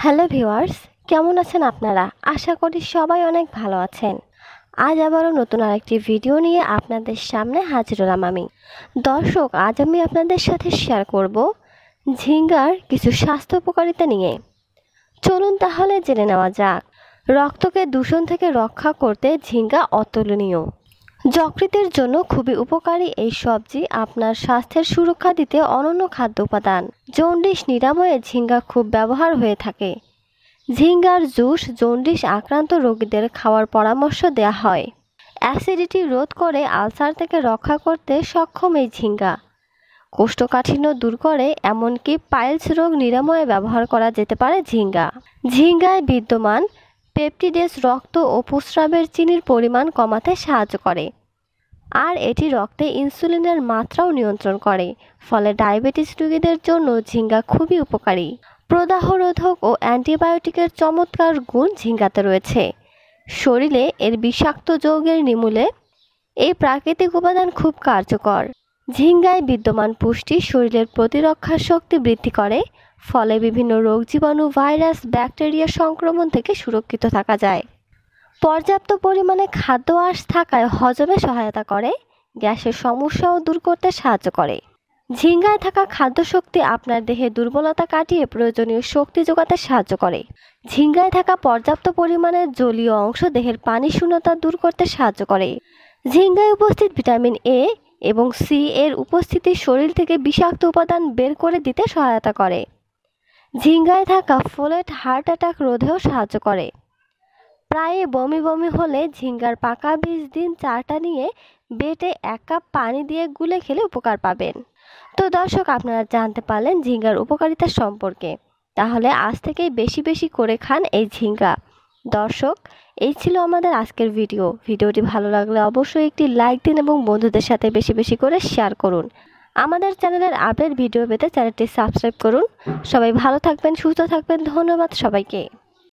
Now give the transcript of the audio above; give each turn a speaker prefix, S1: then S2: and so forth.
S1: Hello viewers, কেমন আছেন আপনারা? আশা করি সবাই অনেক ভালো আছেন। আজ আবারও নতুন আরেকটি ভিডিও নিয়ে আপনাদের সামনে হাজির হলাম আমি। দর্শক, আজ আমি আপনাদের সাথে শেয়ার করব ঝিঙ্গার কিছু স্বাস্থ্য উপকারিতা নিয়ে। চলুন তাহলে জেনে নেওয়া যাক। রক্তকে দূষণ থেকে রক্ষা করতে ঝিঙ্গা অতুলনীয়। যকৃতের জন্য খুবই উপকারী এই সবজি আপনার স্বাস্থ্যের সুরক্ষা দিতে অনন্য খাদ্য উপাদান। জন্ডিস নিরাময়ে ঝিঙ্গা খুব ব্যবহার হয়ে থাকে। ঝিঙ্গার জুস জন্ডিস আক্রান্ত রোগীদের খাওয়ার পরামর্শ দেওয়া হয়। অ্যাসিডিটি রোধ করে আলসার থেকে রক্ষা করতে সক্ষম এই ঝিঙ্গা। কোষ্ঠকাঠিন্য দূর করে, এমনকি পাইলস রোগ নিরাময়ে ব্যবহার করা যেতে পারে ঝিঙ্গা। ঝিঙ্গায় বিদ্যমান পেপটিডেস রক্ত ও প্রস্রাবের চিনির পরিমাণ কমাতে সাহায্য করে, আর এটি রক্তে ইনসুলিনের মাত্রাও নিয়ন্ত্রণ করে। ফলে ডায়াবেটিস রোগীদের জন্য ঝিঙ্গা খুবই উপকারী। প্রদাহরোধক ও অ্যান্টিবায়োটিকের চমৎকার গুণ ঝিঙ্গাতে রয়েছে। শরীরে এর বিষাক্ত যৌগের নির্মূলে এই প্রাকৃতিক উপাদান খুব কার্যকর। ঝিঙ্গায় বিদ্যমান পুষ্টি শরীরের প্রতিরক্ষা শক্তি বৃদ্ধি করে, ফলে বিভিন্ন রোগ জীবাণু, ভাইরাস, ব্যাকটেরিয়া সংক্রমণ থেকে সুরক্ষিত থাকা যায়। পর্যাপ্ত পরিমাণে খাদ্য আঁশ থাকায় হজমে সহায়তা করে, গ্যাসের সমস্যাও দূর করতে সাহায্য করে। ঝিঙ্গায় থাকা খাদ্য শক্তি আপনার দেহে দুর্বলতা কাটিয়ে প্রয়োজনীয় শক্তি যোগাতে সাহায্য করে। ঝিঙ্গায় থাকা পর্যাপ্ত পরিমাণে জলীয় অংশ দেহের পানি শূন্যতা দূর করতে সাহায্য করে। ঝিঙ্গায় উপস্থিত ভিটামিন এ এবং সি এর উপস্থিতি শরীর থেকে বিষাক্ত উপাদান বের করে দিতে সহায়তা করে। ঝিঙ্গায় থাকা ফোলেট হার্ট অ্যাটাক রোধেও সাহায্য করে। প্রায় বমি বমি হলে ঝিঙ্গার পাকা বীজ দিন 4টা নিয়ে বেটে 1 কাপ পানি দিয়ে গুলে খেলে উপকার পাবেন। তো দর্শক, আপনারা জানতে পারলেন ঝিঙ্গার উপকারিতা সম্পর্কে। তাহলে আজ থেকেই বেশি বেশি করে খান এই ঝিঙ্গা। দর্শক, এই ছিল আমাদের আজকের ভিডিওটি ভালো লাগলে অবশ্যই একটি লাইক দিন এবং বন্ধুদের সাথে বেশি বেশি করে শেয়ার করুন। আমাদের চ্যানেলের আপডেট ভিডিও পেতে চ্যানেলটি সাবস্ক্রাইব করুন। সবাই ভালো থাকবেন, সুস্থ থাকবেন। ধন্যবাদ সবাইকে।